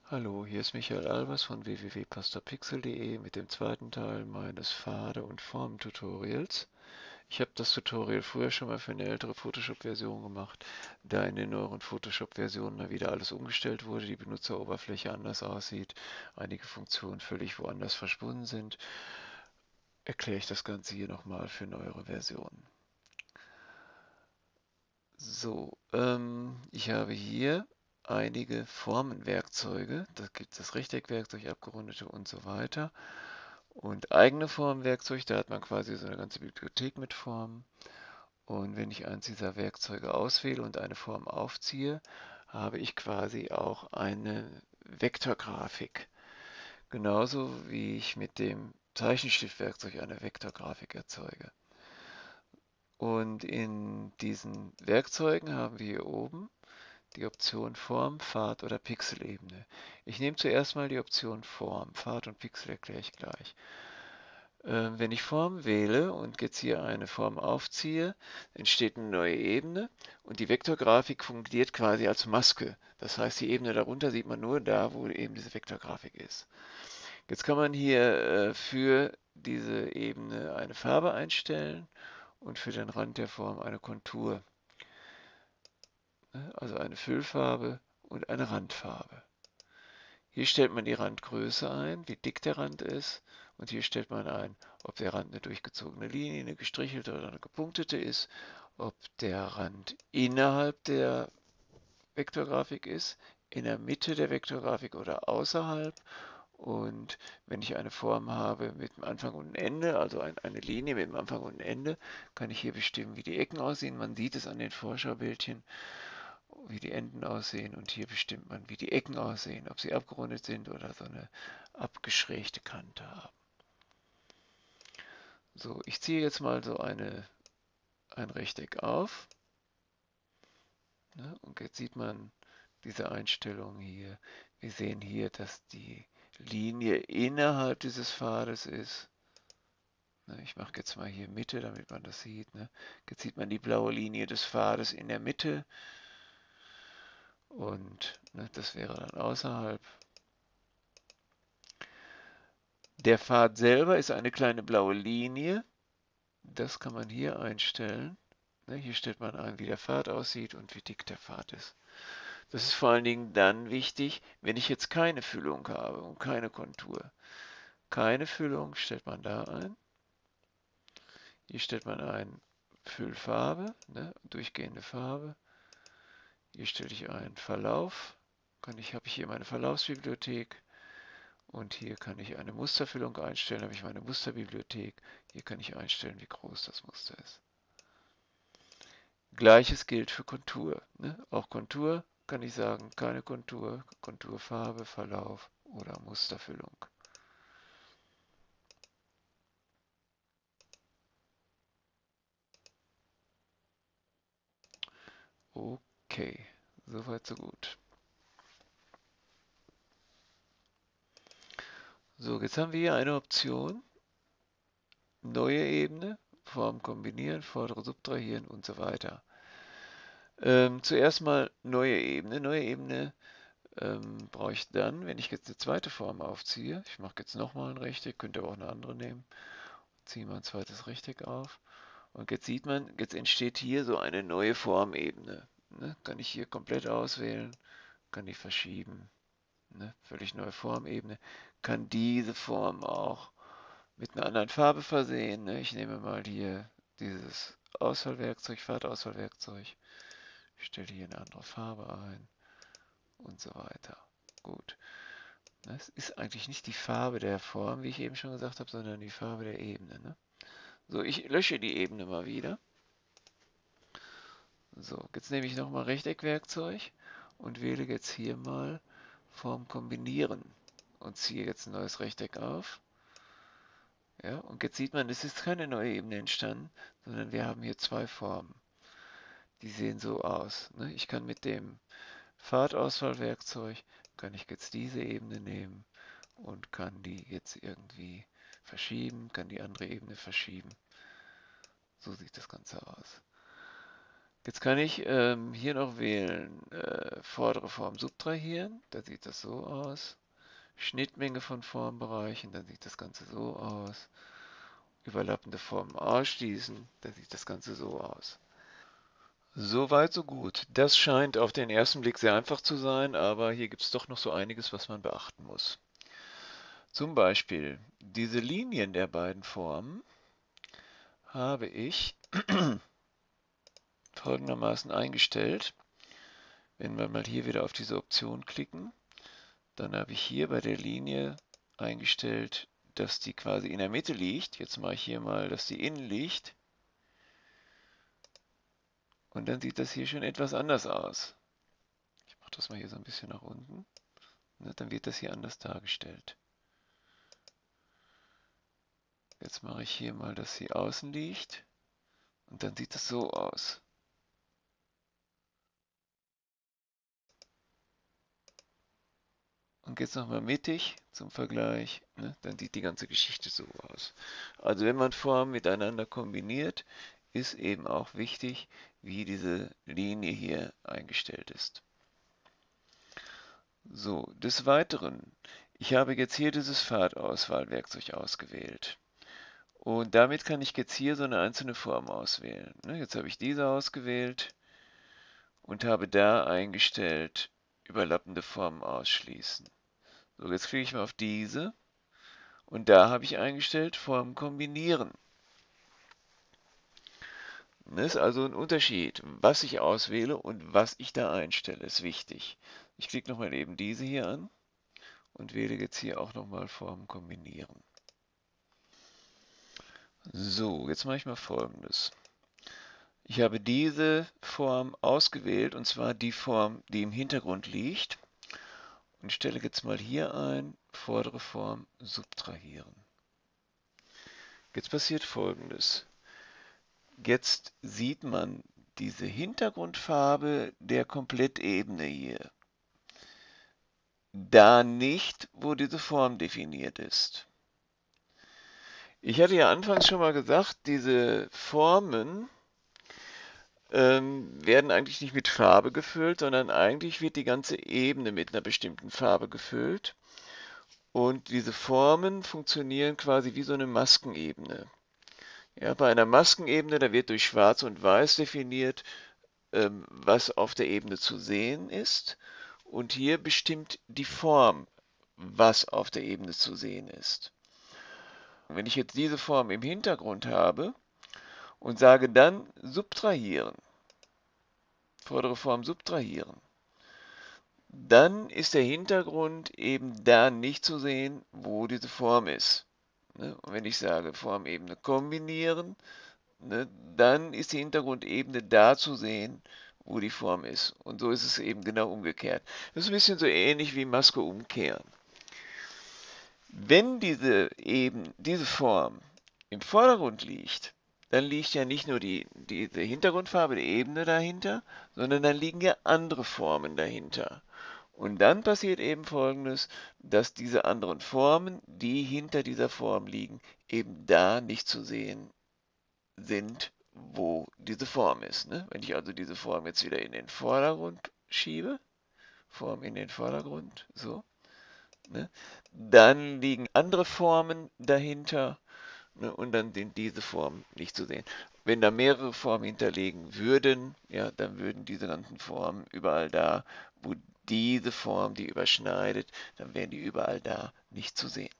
Hallo, hier ist Michael Albers von www.pastorpixel.de mit dem zweiten Teil meines Pfade- und Formen-Tutorials. Ich habe das Tutorial früher schon mal für eine ältere Photoshop-Version gemacht, da in den neueren Photoshop-Versionen mal wieder alles umgestellt wurde, die Benutzeroberfläche anders aussieht, einige Funktionen völlig woanders verschwunden sind, erkläre ich das Ganze hier nochmal für neuere Versionen. So, ich habe hier einige Formenwerkzeuge. Da gibt es das Rechteckwerkzeug, abgerundete und so weiter. Und eigene Formenwerkzeug, da hat man quasi so eine ganze Bibliothek mit Formen. Und wenn ich eins dieser Werkzeuge auswähle und eine Form aufziehe, habe ich quasi auch eine Vektorgrafik. Genauso wie ich mit dem Zeichenstiftwerkzeug eine Vektorgrafik erzeuge. Und in diesen Werkzeugen haben wir hier oben die Option Form, Pfad oder Pixelebene. Ich nehme zuerst mal die Option Form. Pfad und Pixel erkläre ich gleich. Wenn ich Form wähle und jetzt hier eine Form aufziehe, entsteht eine neue Ebene und die Vektorgrafik fungiert quasi als Maske. Das heißt, die Ebene darunter sieht man nur da, wo eben diese Vektorgrafik ist. Jetzt kann man hier für diese Ebene eine Farbe einstellen und für den Rand der Form eine Kontur, ne? Also eine Füllfarbe und eine Randfarbe. Hier stellt man die Randgröße ein, wie dick der Rand ist, und hier stellt man ein, ob der Rand eine durchgezogene Linie, eine gestrichelte oder eine gepunktete ist, ob der Rand innerhalb der Vektorgrafik ist, in der Mitte der Vektorgrafik oder außerhalb. Und wenn ich eine Form habe mit einem Anfang und einem Ende, also eine Linie mit einem Anfang und einem Ende, kann ich hier bestimmen, wie die Ecken aussehen. Man sieht es an den Vorschaubildchen, wie die Enden aussehen, und hier bestimmt man, wie die Ecken aussehen, ob sie abgerundet sind oder so eine abgeschrägte Kante haben. So, ich ziehe jetzt mal so ein Rechteck auf, ne, und jetzt sieht man diese Einstellung hier. Wir sehen hier, dass die Linie innerhalb dieses Pfades ist. Ne, ich mache jetzt mal hier Mitte, damit man das sieht. Ne. Jetzt sieht man die blaue Linie des Pfades in der Mitte, und ne, das wäre dann außerhalb. Der Pfad selber ist eine kleine blaue Linie. Das kann man hier einstellen. Ne, hier stellt man ein, wie der Pfad aussieht und wie dick der Pfad ist. Das ist vor allen Dingen dann wichtig, wenn ich jetzt keine Füllung habe und keine Kontur. Keine Füllung stellt man da ein. Hier stellt man ein Füllfarbe, ne, durchgehende Farbe. Hier stelle ich ein Verlauf. Habe ich hier meine Verlaufsbibliothek. Und hier kann ich eine Musterfüllung einstellen, habe ich meine Musterbibliothek. Hier kann ich einstellen, wie groß das Muster ist. Gleiches gilt für Kontur, ne? Auch Kontur kann ich sagen, keine Kontur, Konturfarbe, Verlauf oder Musterfüllung. Okay, soweit so gut. So, jetzt haben wir hier eine Option, neue Ebene, Form kombinieren, vordere subtrahieren und so weiter. Zuerst mal neue Ebene. Neue Ebene brauche ich dann, wenn ich jetzt eine zweite Form aufziehe. Ich mache jetzt nochmal ein Rechteck, könnte aber auch eine andere nehmen. Ziehe mal ein zweites Rechteck auf. Und jetzt sieht man, jetzt entsteht hier so eine neue Formebene. Ne? Kann ich hier komplett auswählen, kann die verschieben. Ne? Völlig neue Formebene. Kann diese Form auch mit einer anderen Farbe versehen. Ne? Ich nehme mal hier dieses Auswahlwerkzeug, Farbauswahlwerkzeug. Ich stelle hier eine andere Farbe ein und so weiter. Gut. Das ist eigentlich nicht die Farbe der Form, wie ich eben schon gesagt habe, sondern die Farbe der Ebene. Ne? So, ich lösche die Ebene mal wieder. So, jetzt nehme ich nochmal Rechteckwerkzeug und wähle jetzt hier mal Form kombinieren und ziehe jetzt ein neues Rechteck auf. Ja, und jetzt sieht man, es ist keine neue Ebene entstanden, sondern wir haben hier zwei Formen. Die sehen so aus. Ne? Ich kann mit dem Pfadauswahlwerkzeug, kann ich jetzt diese Ebene nehmen und kann die jetzt irgendwie verschieben, kann die andere Ebene verschieben. So sieht das Ganze aus. Jetzt kann ich hier noch wählen, vordere Form subtrahieren, dann sieht das so aus. Schnittmenge von Formbereichen, dann sieht das Ganze so aus. Überlappende Formen ausschließen, dann sieht das Ganze so aus. So weit, so gut. Das scheint auf den ersten Blick sehr einfach zu sein, aber hier gibt es doch noch so einiges, was man beachten muss. Zum Beispiel diese Linien der beiden Formen habe ich folgendermaßen eingestellt. Wenn wir mal hier wieder auf diese Option klicken, dann habe ich hier bei der Linie eingestellt, dass die quasi in der Mitte liegt. Jetzt mache ich hier mal, dass die innen liegt. Und dann sieht das hier schon etwas anders aus. Ich mache das mal hier so ein bisschen nach unten. Ne, dann wird das hier anders dargestellt. Jetzt mache ich hier mal, dass sie außen liegt. Und dann sieht das so aus. Und jetzt nochmal mittig zum Vergleich. Ne, dann sieht die ganze Geschichte so aus. Also wenn man Formen miteinander kombiniert, ist eben auch wichtig, wie diese Linie hier eingestellt ist. So, des Weiteren, ich habe jetzt hier dieses Pfadauswahlwerkzeug ausgewählt. Und damit kann ich jetzt hier so eine einzelne Form auswählen. Ne, jetzt habe ich diese ausgewählt und habe da eingestellt, überlappende Formen ausschließen. So, jetzt klicke ich mal auf diese und da habe ich eingestellt, Formen kombinieren. Das ist also ein Unterschied. Was ich auswähle und was ich da einstelle, ist wichtig. Ich klicke nochmal eben diese hier an und wähle jetzt hier auch nochmal Formen kombinieren. So, jetzt mache ich mal Folgendes. Ich habe diese Form ausgewählt, und zwar die Form, die im Hintergrund liegt, und stelle jetzt mal hier ein, vordere Form subtrahieren. Jetzt passiert Folgendes. Jetzt sieht man diese Hintergrundfarbe der Komplettebene hier. Da nicht, wo diese Form definiert ist. Ich hatte ja anfangs schon mal gesagt, diese Formen werden eigentlich nicht mit Farbe gefüllt, sondern eigentlich wird die ganze Ebene mit einer bestimmten Farbe gefüllt. Und diese Formen funktionieren quasi wie so eine Maskenebene. Ja, bei einer Maskenebene, da wird durch Schwarz und Weiß definiert, was auf der Ebene zu sehen ist. Und hier bestimmt die Form, was auf der Ebene zu sehen ist. Wenn ich jetzt diese Form im Hintergrund habe und sage dann subtrahieren, vordere Form subtrahieren, dann ist der Hintergrund eben da nicht zu sehen, wo diese Form ist. Ne? Und wenn ich sage Formebene kombinieren, ne, dann ist die Hintergrundebene da zu sehen, wo die Form ist. Und so ist es eben genau umgekehrt. Das ist ein bisschen so ähnlich wie Maske umkehren. Wenn diese Form im Vordergrund liegt, dann liegt ja nicht nur diese Hintergrundfarbe, die Ebene dahinter, sondern dann liegen ja andere Formen dahinter. Und dann passiert eben Folgendes, dass diese anderen Formen, die hinter dieser Form liegen, eben da nicht zu sehen sind, wo diese Form ist. Ne? Wenn ich also diese Form jetzt wieder in den Vordergrund schiebe, Form in den Vordergrund, so, ne? Dann liegen andere Formen dahinter, ne? Und dann sind diese Formen nicht zu sehen. Wenn da mehrere Formen hinterlegen würden, ja, dann würden diese ganzen Formen überall da, wo diese Form die überschneidet, dann wären die überall da nicht zu sehen.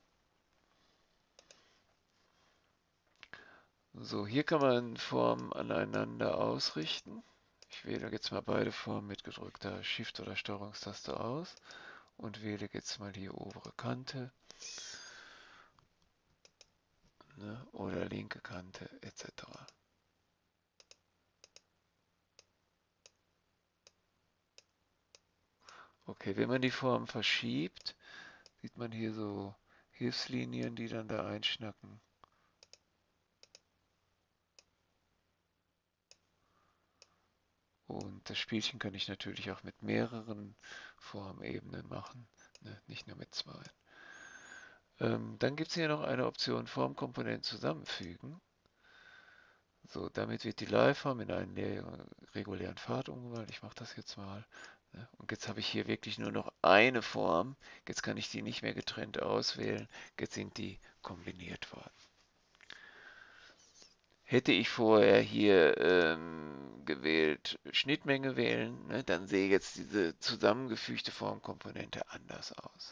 So, hier kann man Formen aneinander ausrichten. Ich wähle jetzt mal beide Formen mit gedrückter Shift- oder Steuerungstaste aus und wähle jetzt mal die obere Kante, ne, oder linke Kante etc. Okay, wenn man die Form verschiebt, sieht man hier so Hilfslinien, die dann da einschnacken. Und das Spielchen kann ich natürlich auch mit mehreren Formebenen machen, ne, nicht nur mit zwei. Dann gibt es hier noch eine Option Formkomponenten zusammenfügen. So, damit wird die Liveform in einen regulären Pfad umgewandelt. Ich mache das jetzt mal. Ne? Und jetzt habe ich hier wirklich nur noch eine Form. Jetzt kann ich die nicht mehr getrennt auswählen. Jetzt sind die kombiniert worden. Hätte ich vorher hier gewählt, Schnittmenge wählen, ne, dann sehe jetzt diese zusammengefügte Formkomponente anders aus.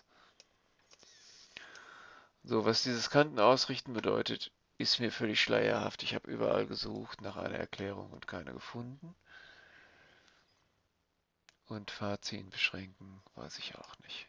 So, was dieses Kantenausrichten bedeutet, ist mir völlig schleierhaft. Ich habe überall gesucht nach einer Erklärung und keine gefunden. Und Pfad beschränken, weiß ich auch nicht.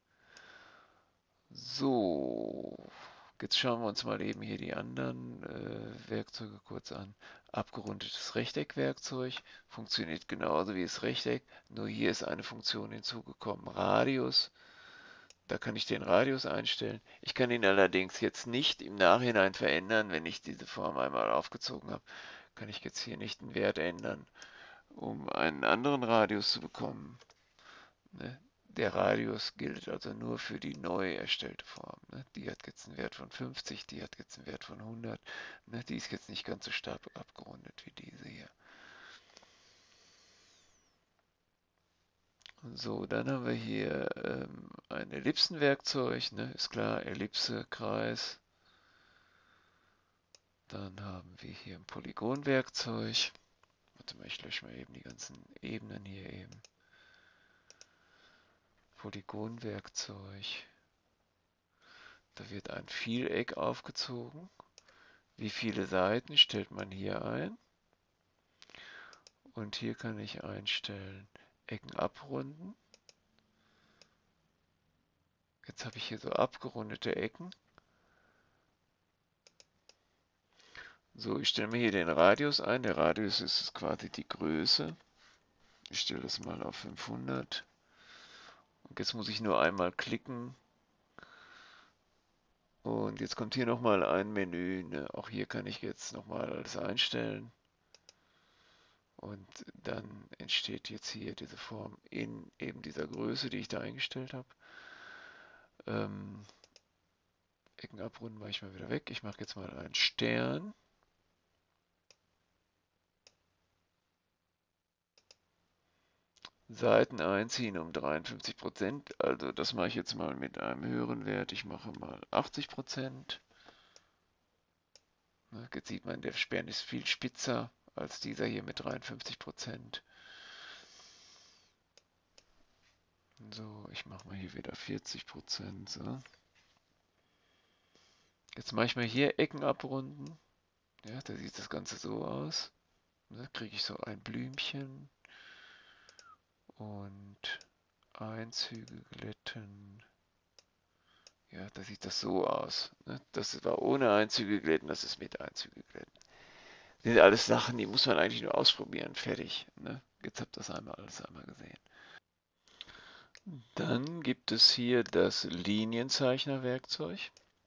So, jetzt schauen wir uns mal eben hier die anderen Werkzeuge kurz an. Abgerundetes Rechteckwerkzeug funktioniert genauso wie das Rechteck, nur hier ist eine Funktion hinzugekommen, Radius. Da kann ich den Radius einstellen. Ich kann ihn allerdings jetzt nicht im Nachhinein verändern, wenn ich diese Form einmal aufgezogen habe. Kann ich jetzt hier nicht einen Wert ändern, um einen anderen Radius zu bekommen. Ne? Der Radius gilt also nur für die neu erstellte Form. Ne? Die hat jetzt einen Wert von 50, die hat jetzt einen Wert von 100. Ne? Die ist jetzt nicht ganz so stark abgerundet wie diese hier. So, dann haben wir hier ein Ellipsenwerkzeug. Ne? Ist klar, Ellipse, Kreis. Dann haben wir hier ein Polygonwerkzeug. Warte mal, ich lösche mal eben die ganzen Ebenen hier eben. Polygonwerkzeug. Da wird ein Vieleck aufgezogen. Wie viele Seiten stellt man hier ein? Und hier kann ich einstellen, Ecken abrunden. Jetzt habe ich hier so abgerundete Ecken. So, ich stelle mir hier den Radius ein. Der Radius ist quasi die Größe. Ich stelle das mal auf 500. Und jetzt muss ich nur einmal klicken. Und jetzt kommt hier nochmal ein Menü. Ne? Auch hier kann ich jetzt nochmal alles einstellen. Und dann entsteht jetzt hier diese Form in eben dieser Größe, die ich da eingestellt habe. Ecken abrunden mache ich mal wieder weg. Ich mache jetzt mal einen Stern. Seiten einziehen um 53%. Also das mache ich jetzt mal mit einem höheren Wert. Ich mache mal 80%. Jetzt sieht man, der Stern ist viel spitzer als dieser hier mit 53%. So, ich mache mal hier wieder 40%. So. Jetzt mache ich mal hier Ecken abrunden. Ja, da sieht das Ganze so aus. Da kriege ich so ein Blümchen und Einzüge glätten. Ja, da sieht das so aus. Ne? Das war ohne Einzüge glätten, das ist mit Einzüge glätten. Das sind alles Sachen, die muss man eigentlich nur ausprobieren. Fertig. Ne? Jetzt habt ihr das alles einmal gesehen. Dann gibt es hier das Linienzeichnerwerkzeug.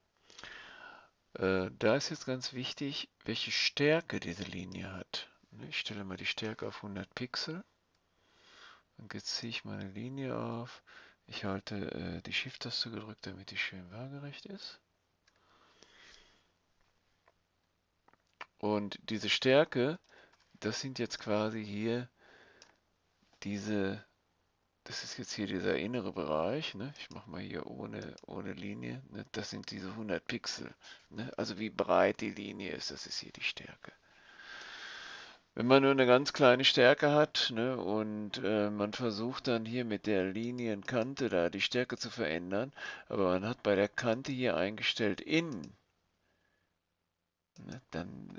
Da ist jetzt ganz wichtig, welche Stärke diese Linie hat. Ich stelle mal die Stärke auf 100 Pixel. Und jetzt ziehe ich meine Linie auf. Ich halte die Shift-Taste gedrückt, damit die schön waagerecht ist. Und diese Stärke, das sind jetzt quasi hier diese, das ist jetzt hier dieser innere Bereich. Ne? Ich mache mal hier ohne Linie. Ne? Das sind diese 100 Pixel. Ne? Also wie breit die Linie ist, das ist hier die Stärke. Wenn man nur eine ganz kleine Stärke hat, ne, und man versucht dann hier mit der Linienkante da die Stärke zu verändern, aber man hat bei der Kante hier eingestellt in, ne, dann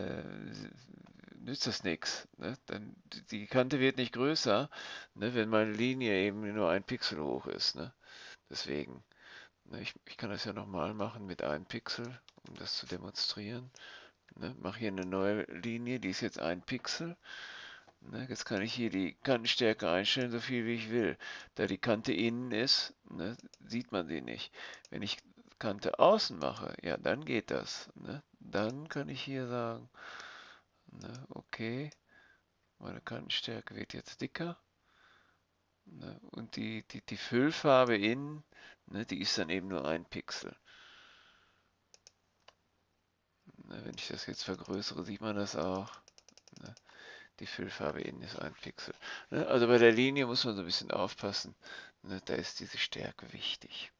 nützt das nichts. Ne? Dann, die Kante wird nicht größer, ne, wenn meine Linie eben nur ein Pixel hoch ist. Ne? Deswegen, ne, ich kann das ja nochmal machen mit einem Pixel, um das zu demonstrieren. Ne? Mache hier eine neue Linie, die ist jetzt ein Pixel. Ne, jetzt kann ich hier die Kantenstärke einstellen, so viel wie ich will. Da die Kante innen ist, ne, sieht man sie nicht. Wenn ich Kante außen mache, ja, dann geht das. Ne? Dann kann ich hier sagen, ne, okay, meine Kantenstärke wird jetzt dicker. Ne, und die Füllfarbe innen, ne, die ist dann eben nur ein Pixel. Ne, wenn ich das jetzt vergrößere, sieht man das auch. Ne? Die Füllfarbe innen ist ein Pixel. Ne? Also bei der Linie muss man so ein bisschen aufpassen. Ne? Da ist diese Stärke wichtig.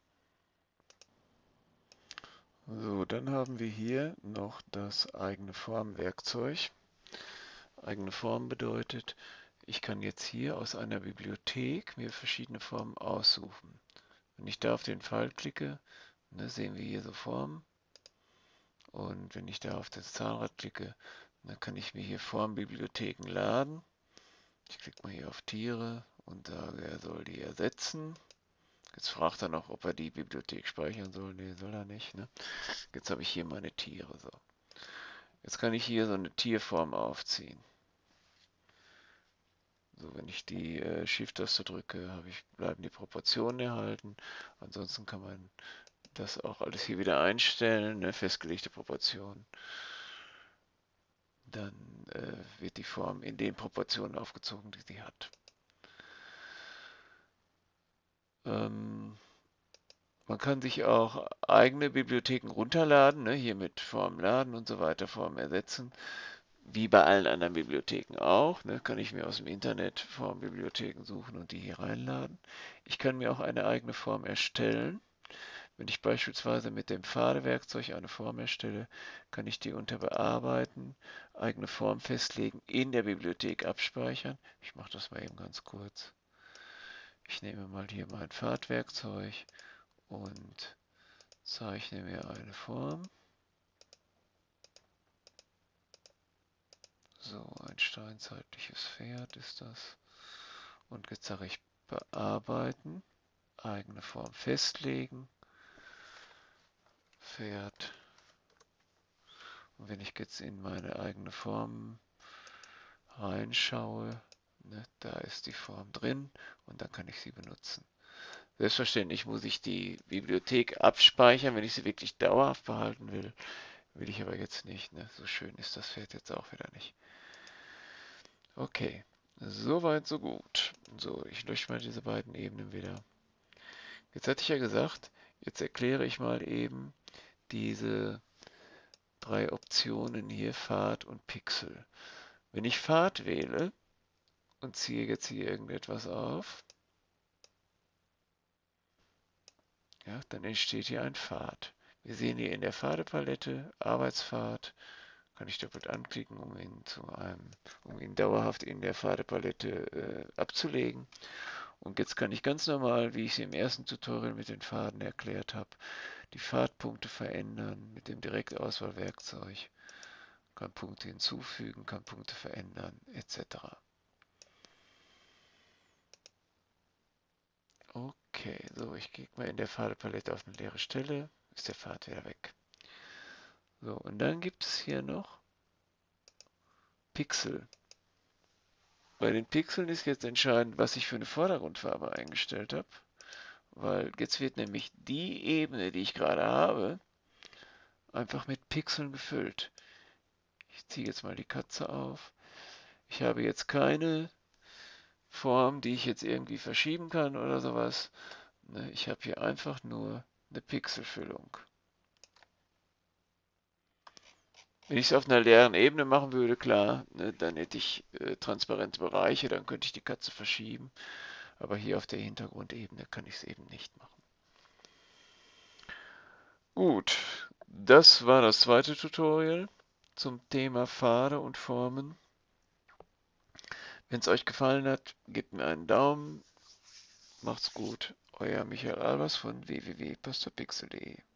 So, dann haben wir hier noch das eigene Formwerkzeug. Eigene Form bedeutet, ich kann jetzt hier aus einer Bibliothek mir verschiedene Formen aussuchen. Wenn ich da auf den Pfeil klicke, ne, sehen wir hier so Formen. Und wenn ich da auf das Zahnrad klicke, dann kann ich mir hier Formbibliotheken laden. Ich klicke mal hier auf Tiere und sage, er soll die ersetzen. Jetzt fragt er noch, ob er die Bibliothek speichern soll. Nee, soll er nicht. Ne? Jetzt habe ich hier meine Tiere. So. Jetzt kann ich hier so eine Tierform aufziehen. So, wenn ich die Shift-Taste drücke, bleiben die Proportionen erhalten. Ansonsten kann man das auch alles hier wieder einstellen, ne? Festgelegte Proportionen. Dann wird die Form in den Proportionen aufgezogen, die sie hat. Man kann sich auch eigene Bibliotheken runterladen, ne? Hier mit Form laden und so weiter, Form ersetzen. Wie bei allen anderen Bibliotheken auch, ne? Kann ich mir aus dem Internet Formbibliotheken suchen und die hier reinladen. Ich kann mir auch eine eigene Form erstellen. Wenn ich beispielsweise mit dem Pfade-Werkzeug eine Form erstelle, kann ich die unter Bearbeiten, eigene Form festlegen, in der Bibliothek abspeichern. Ich mache das mal eben ganz kurz. Ich nehme mal hier mein Pfadwerkzeug und zeichne mir eine Form. So, ein steinzeitliches Pferd ist das. Und jetzt sage ich bearbeiten, eigene Form festlegen, Pferd. Und wenn ich jetzt in meine eigene Form reinschaue, ne, da ist die Form drin und dann kann ich sie benutzen. Selbstverständlich muss ich die Bibliothek abspeichern, wenn ich sie wirklich dauerhaft behalten will. Will ich aber jetzt nicht. Ne? So schön ist das Pferd jetzt auch wieder nicht. Okay, soweit so gut. So, ich lösche mal diese beiden Ebenen wieder. Jetzt hatte ich ja gesagt, jetzt erkläre ich mal eben diese drei Optionen hier, Pfad und Pixel. Wenn ich Pfad wähle und ziehe jetzt hier irgendetwas auf, ja, dann entsteht hier ein Pfad. Wir sehen hier in der Pfadepalette Arbeitspfad, kann ich doppelt anklicken, um ihn dauerhaft in der Pfadepalette abzulegen. Und jetzt kann ich ganz normal, wie ich es im ersten Tutorial mit den Pfaden erklärt habe, die Pfadpunkte verändern mit dem Direktauswahlwerkzeug, kann Punkte hinzufügen, kann Punkte verändern, etc. Okay, so, ich klicke mal in der Pfadepalette auf eine leere Stelle, ist der Pfad wieder weg. So, und dann gibt es hier noch Pixel. Bei den Pixeln ist jetzt entscheidend, was ich für eine Vordergrundfarbe eingestellt habe, weil jetzt wird nämlich die Ebene, die ich gerade habe, einfach mit Pixeln gefüllt. Ich ziehe jetzt mal die Katze auf. Ich habe jetzt keine Form, die ich jetzt irgendwie verschieben kann oder sowas. Ne, ich habe hier einfach nur eine Pixelfüllung. Wenn ich es auf einer leeren Ebene machen würde, klar, ne, dann hätte ich transparente Bereiche, dann könnte ich die Katze verschieben. Aber hier auf der Hintergrundebene kann ich es eben nicht machen. Gut, das war das zweite Tutorial zum Thema Pfade und Formen. Wenn es euch gefallen hat, gebt mir einen Daumen. Macht's gut. Euer Michael Albers von www.pastorpixel.de